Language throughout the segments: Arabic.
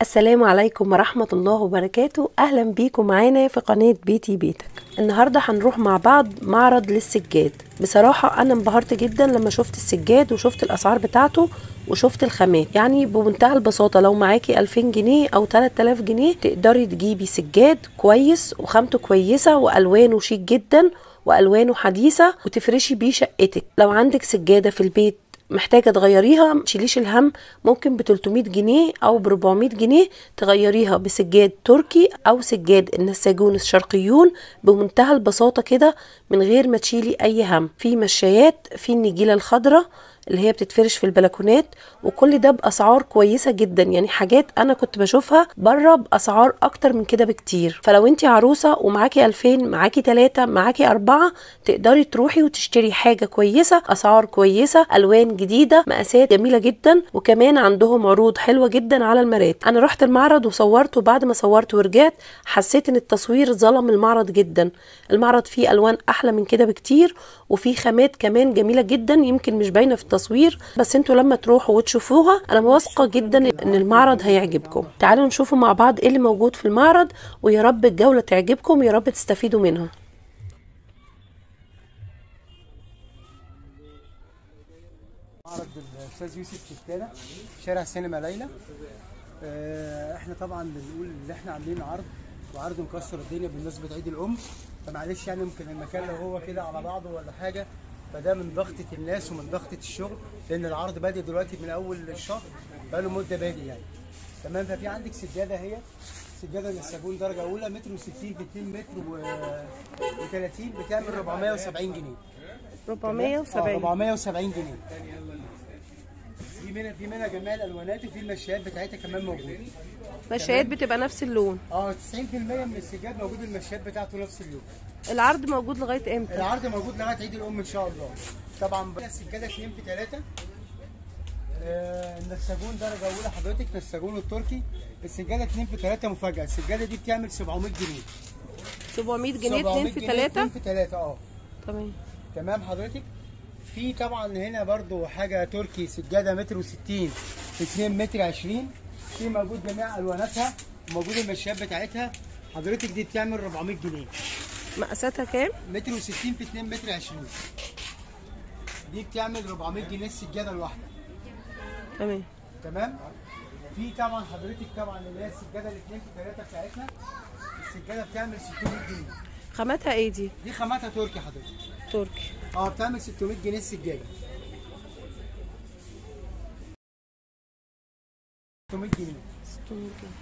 السلام عليكم ورحمة الله وبركاته. أهلا بيكم معانا في قناة بيتي بيتك. النهاردة هنروح مع بعض معرض للسجاد. بصراحة أنا انبهرت جدا لما شفت السجاد وشفت الأسعار بتاعته وشفت الخامات. يعني بمنتهى البساطة لو معاكي 2000 جنيه أو 3000 جنيه تقدري تجيبي سجاد كويس وخامته كويسة وألوانه شيك جدا وألوانه حديثة وتفرشي بيه شقتك. لو عندك سجادة في البيت محتاجة تغيريها متشيليش الهم، ممكن ب 300 جنيه او ب 400 جنيه تغيريها بسجاد تركي او سجاد النساجون الشرقيون بمنتهى البساطة كده من غير ما تشيلي اي هم. في مشايات، في النجيلة الخضراء اللي هي بتتفرش في البلكونات، وكل ده باسعار كويسة جدا. يعني حاجات انا كنت بشوفها بره باسعار اكتر من كده بكتير. فلو انتي عروسة ومعاكي 2000 معاكي 3 معاكي 4 تقدري تروحي وتشتري حاجة كويسة، اسعار كويسة، الوان جديدة، مقاسات جميلة جدا، وكمان عندهم عروض حلوة جدا على المارات. انا رحت المعرض وصورت، وبعد ما صورت ورجعت حسيت ان التصوير ظلم المعرض جدا. المعرض فيه الوان احلى من كده بكتير، وفيه خامات كمان جميلة جدا يمكن مش باينة في التصوير، بس انتوا لما تروحوا وتشوفوها انا واثقة جدا ان المعرض هيعجبكم. تعالوا نشوفوا مع بعض ايه اللي موجود في المعرض، ويا رب الجولة تعجبكم، يا رب تستفيدوا منها. معرض الاستاذ يوسف شتانة شارع سينما ليلى. احنا طبعا بنقول ان احنا عاملين عرض، وعرض مكسر الدنيا بمناسبه عيد الام. فمعلش يعني يمكن المكان لو هو كده على بعضه ولا حاجه، فده من ضغطه الناس ومن ضغطه الشغل، لان العرض بادئ دلوقتي من اول الشهر، بقاله مده بادئ يعني. تمام. ففي عندك سجاده، هي سجاده نساجون درجه اولى متر و60 في 2 متر و30 بتعمل 470 جنيه. 470 جنيه. في منها جميع الالوانات، وفي المشايات بتاعتها كمان موجوده. مشايات بتبقى نفس اللون. 90% من السجاد موجود، المشايات بتاعته نفس اللون. العرض موجود لغايه امتى؟ العرض موجود لغايه عيد الام ان شاء الله. طبعا السجاده 2 في 3. النساجون درجه اولى حضرتك، نساجون التركي. السجاده 2 في 3 مفاجاه. السجاده دي بتعمل 700 جنيه. 700 جنيه 2 في 3. 2 في 3 تمام. تمام حضرتك. في طبعا هنا برضو حاجه تركي، سجاده متر و60 في 2 متر 20. في موجود جميع الواناتها، وموجود المشيات بتاعتها حضرتك. دي بتعمل 400 جنيه. مقاساتها كام؟ متر و60 في 2 متر 20. دي بتعمل 400 جنيه السجاده الواحده. تمام. تمام. في طبعا حضرتك طبعا اللي هي السجاده الاثنين في 3 بتاعتنا، السجاده بتعمل 600 جنيه. خاماتها ايه دي؟ دي خاماتها تركي حضرتك. تركي. بتعمل 600 جنيه السجاده. 600 جنيه. 600 جنيه.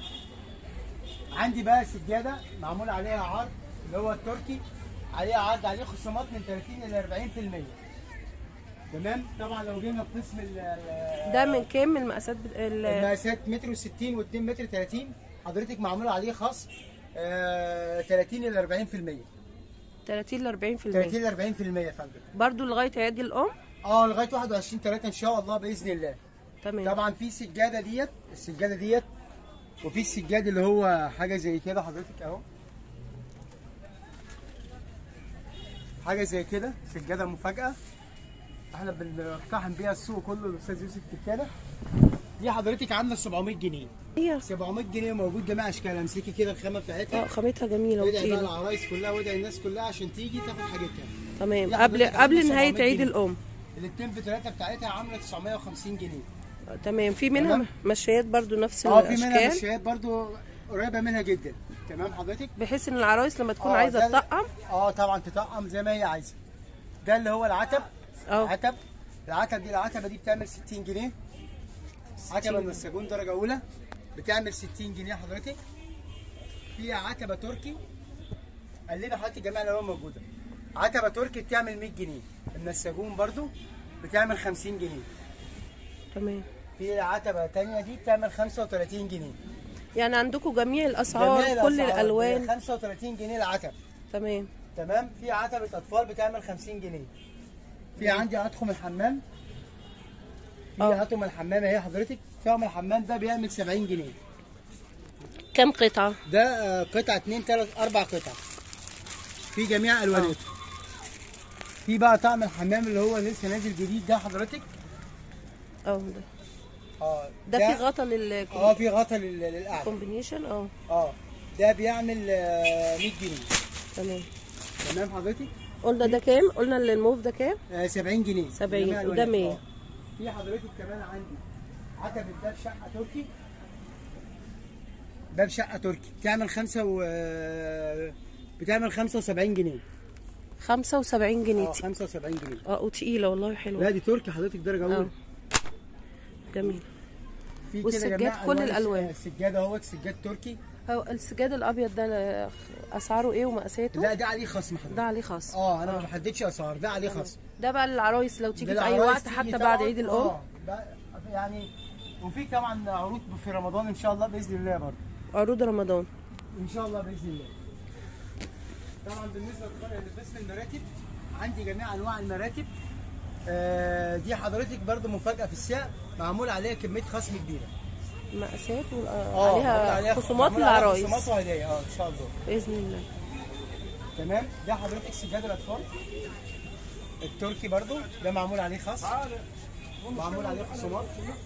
عندي بقى سجاده معمول عليها عرض اللي هو التركي، عليها عرض، عليه خصومات من 30 ل 40%. تمام. طبعا لو جينا في قسم ده من كام؟ من المقاسات المقاسات متر و60 و2 متر 30 حضرتك معمول عليه خصم 30 ل 40%. 30 ل 40%. 30 ل 40% يا فندم. برضه لغايه عيد الام؟ لغايه 21/3 ان شاء الله باذن الله. تمام. طبعا في سجاده ديت، السجاده ديت، وفي السجاد اللي هو حاجه زي كده حضرتك اهو، حاجه زي كده، سجاده مفاجاه احنا بنقتحم بيها السوق كله. الاستاذ يوسف تكاله دي حضرتك عامله 700 جنيه. 700 جنيه موجود جميع اشكالها. امسكي كده الخامه بتاعتها. خامتها جميله وادعي بقى وطيبه. العرايس كلها، وادعي الناس كلها عشان تيجي تاخد حاجتها. تمام. قبل نهايه عيد الام. الاثنين في 3 بتاعتها عامله 950 جنيه. تمام. في منها مشايات برضو نفس الاشكال. في منها مشايات برضو قريبه منها جدا. تمام حضرتك. بحيث ان العرايس لما تكون عايزه تطقم طبعا تطقم زي ما هي عايزه. ده اللي هو العتب. العتبه دي بتعمل 60 جنيه. عتبه النساجون درجه اولى بتعمل 60 جنيه حضرتك. في عتبه تركي، قلبي حضرتك جميع الالوان موجوده. عتبه تركي بتعمل 100 جنيه. النساجون برضو بتعمل 50 جنيه. تمام. في عتبه ثانيه دي بتعمل 35 جنيه. يعني عندكم جميع الاسعار، كل الالوان. 35 جنيه العتب. تمام. في عتبه اطفال بتعمل 50 جنيه. في عندي اطقم الحمام. في اطقم الحمام اهي حضرتك. طقم الحمام ده بيعمل 70 جنيه. كم قطعه؟ ده قطعه 2 3 4 قطع في جميع الواناته. في بقى طقم الحمام اللي هو لسه نازل جديد ده حضرتك. ده ده في غطا في غطا للقعده كومبينيشن. ده بيعمل 100 جنيه. تمام حضرتك. قلنا ده كام؟ قلنا الموف ده كام؟ 70 جنيه. 70 وده 100. في حضرتك كمان عندي عتبة باب شقة تركي. باب شقة تركي بتعمل 75 جنيه. 75 جنيه. 75 جنيه. وتقيلة والله حلوة. لا دي تركي حضرتك درجة أولى. جميل. في والسجاد كل الألوان. السجاد اهوت سجاد تركي. السجاد الأبيض ده أسعاره إيه ومقاساته؟ لا ده عليه خصم حضرتك. ده عليه خصم. أنا ما بحددش أسعار، ده عليه خصم. ده بقى للعرايس لو تيجي في أي وقت حتى بعد عيد الأم. يعني وفي طبعا عروض في رمضان إن شاء الله بإذن الله برضه. عروض رمضان إن شاء الله بإذن الله. طبعا بالنسبة لقسم المراتب عندي جميع أنواع المراتب. دي حضرتك برضه مفاجأة في السعر، معمول عليها كمية خصم كبيرة. مقاسات عليها خصومات للعرايس. خصومات وهدايا ان شاء الله باذن الله. تمام. ده حضرتك سجاد الاطفال التركي برضو، ده معمول عليه خصم، معمول عليه خصومات.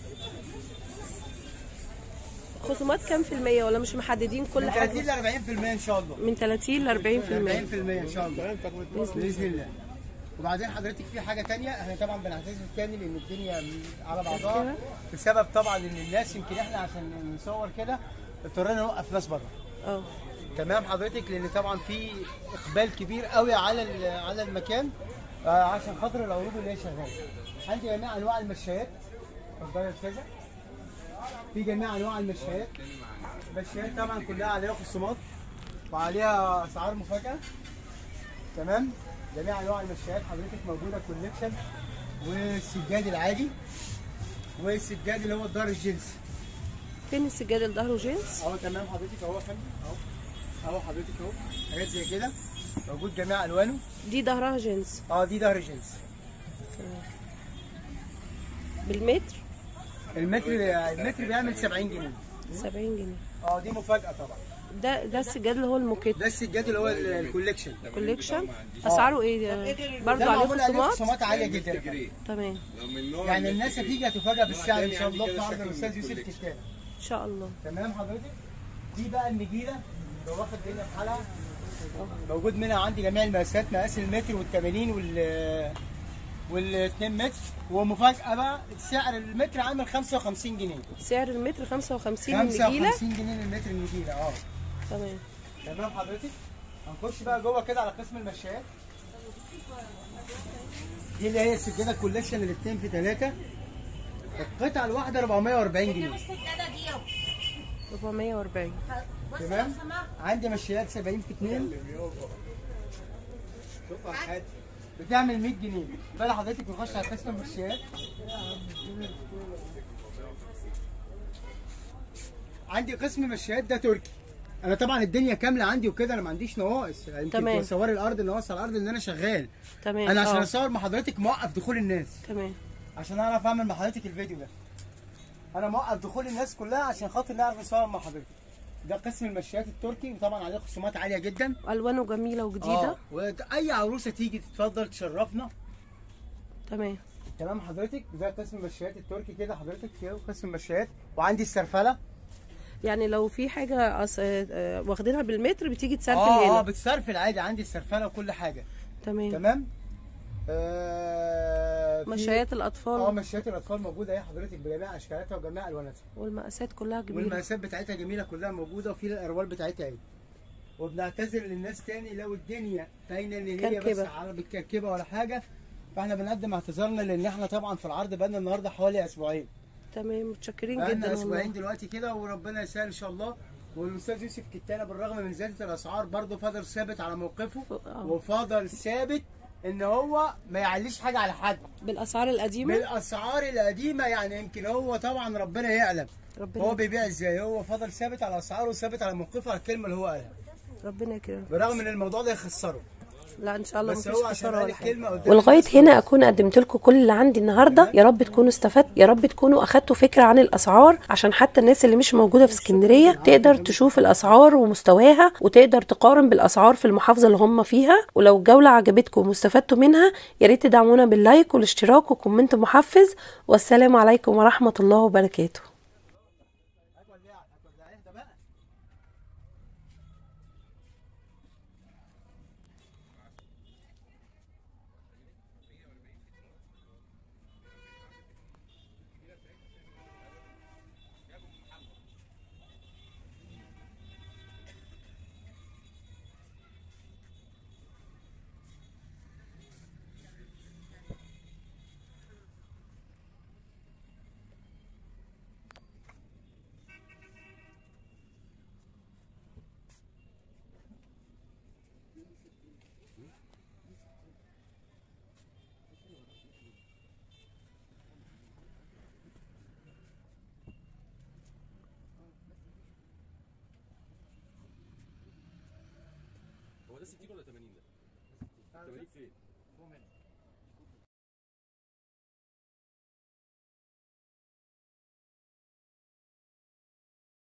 خصومات كام في المية ولا مش محددين كل حاجة؟ من 30 ل 40% ان شاء الله. من 30 ل 40%. 40% ان شاء الله باذن الله. وبعدين حضرتك في حاجه ثانيه، احنا طبعا بنعتذر تاني لان الدنيا على بعضها بسبب طبعا ان الناس يمكن احنا عشان نصور كده اضطرينا نوقف ناس بره. تمام حضرتك، لان طبعا في اقبال كبير قوي على المكان عشان خاطر العروض اللي هي شغاله. عندي جميع انواع المشايات. اتفضلي يا استاذه. في جميع انواع المشايات. المشايات طبعا كلها عليها خصومات وعليها اسعار مفاجاه. تمام. جميع انواع المشايات حضرتك موجوده كوليكشن، والسجاد العادي والسجاد اللي هو الظهر الجنس. فين السجاد اللي ظهره جنس؟ تمام حضرتك اهو يا فندم. اهو حضرتك اهو حاجات زي كده موجود جميع الوانه. دي ظهرها جنس. دي ظهر جنس. بالمتر؟ المتر بيعمل 70 جنيه. 70 جنيه. دي مفاجاه طبعا. ده السجاد اللي هو الموكيت. ده السجاد اللي هو الكوليكشن. اسعاره ايه برضه؟ عليه خصومات؟ خصومات عاليه جدا. تمام. يعني الناس هتيجي هتفاجئ بالسعر ان شاء الله في عرض الاستاذ يوسف كتانه ان شاء الله. تمام حضرتك. دي بقى النجيله اللي واخد الدنيا في حالها، موجود منها عندي جميع المقاسات، مقاس المتر وال80 وال2 متر. ومفاجاه بقى سعر المتر عامل 55 جنيه. سعر المتر 55 النجيله. 55 جنيه المتر النجيله. تمام حضرتك. هنخش بقى جوه كده على قسم المشايات. دي اللي هي السجاده الكوليكشن اللي 2 في 3. القطعه الواحده 440 جنيه. 440. تمام. عندي مشايات 70 في 2 بتعمل 100 جنيه. بقى حضرتك نخش على قسم المشايات. عندي قسم مشايات ده تركي. انا طبعا الدنيا كامله عندي وكده، انا ما عنديش نواقص. انت تصوري الارض النواقص على الارض ان انا شغال. تمام. انا عشان اصور مع حضرتك موقف دخول الناس. تمام. عشان اعرف اعمل مع حضرتك الفيديو ده. انا موقف دخول الناس كلها عشان خاطر نعرف نصور مع حضرتك. ده قسم المشايات التركي، وطبعا عليه خصومات عاليه جدا. الوانه جميله وجديده. واي عروسه تيجي تتفضل تشرفنا. تمام حضرتك. ده قسم المشايات التركي كده حضرتك. فيه قسم المشايات. وعندي السرفله. يعني لو في حاجه واخدينها بالمتر بتيجي تسرفل هنا؟ بتسرفل عادي. عندي السرفله وكل حاجه. تمام. مشايات الاطفال. مشايات الاطفال موجوده اهي حضرتك بجميع اشكالاتها وجميع الواناتها. والمقاسات كلها كبيره. والمقاسات بتاعتها جميله كلها موجوده، وفي الأروال بتاعتها اهي. وبنعتذر للناس تاني لو الدنيا باينه ان هي بس على متكركبه ولا حاجه، فاحنا بنقدم اعتذارنا لان احنا طبعا في العرض بقالنا النهارده حوالي اسبوعين. تمام. متشكرين جدا والله. اسبوعين دلوقتي كده، وربنا يسهل ان شاء الله. والاستاذ يوسف كتانه بالرغم من زياده الاسعار برضه فضل ثابت على موقفه. وفضل ثابت ان هو ما يعليش حاجه على حد. بالاسعار القديمه. يعني يمكن هو طبعا ربنا يعلم هو بيبيع ازاي. هو فضل ثابت على اسعاره وثابت على موقفه على الكلمه اللي هو قالها. ربنا يكرمه. برغم ان الموضوع ده يخسره. لا ان شاء الله بس مفيش هو عشان خساره قال ولا حاجه. الكلمه قدام ولغايه الناس هنا خلاص. اكون قدمت لكم كل اللي عندي النهارده. يا رب تكونوا استفدتوا، يا رب تكونوا اخدتوا فكره عن الاسعار، عشان حتى الناس اللي مش موجوده في اسكندريه تقدر تشوف الاسعار ومستواها، وتقدر تقارن بالاسعار في المحافظه اللي هم فيها. ولو الجوله عجبتكم واستفدتوا منها يا ريت تدعمونا باللايك والاشتراك وكومنت محفز. والسلام عليكم ورحمه الله وبركاته. هو ده 60 ولا 80 ده؟ 80 فين؟